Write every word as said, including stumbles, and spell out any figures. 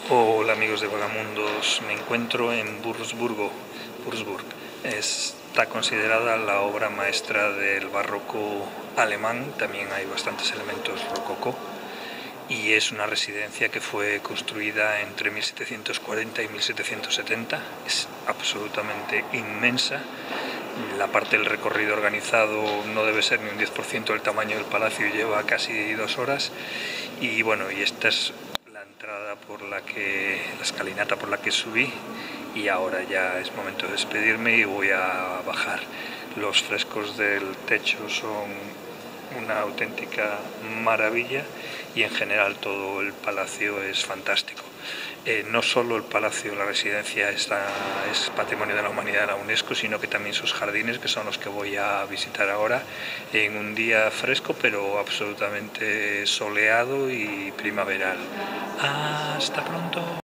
Hola amigos de Vagamundos, me encuentro en Würzburgo. Würzburg está considerada la obra maestra del barroco alemán, también hay bastantes elementos rococó, y es una residencia que fue construida entre mil setecientos cuarenta y mil setecientos setenta, es absolutamente inmensa. La parte del recorrido organizado no debe ser ni un diez por ciento del tamaño del palacio y lleva casi dos horas, y bueno, y esta es la entrada por la que, la escalinata por la que subí, y ahora ya es momento de despedirme y voy a bajar. Los frescos del techo son una auténtica maravilla y en general todo el palacio es fantástico. Eh, no solo el palacio, la residencia está, es patrimonio de la humanidad de la UNESCO, sino que también sus jardines, que son los que voy a visitar ahora en un día fresco pero absolutamente soleado y primaveral. Hasta pronto.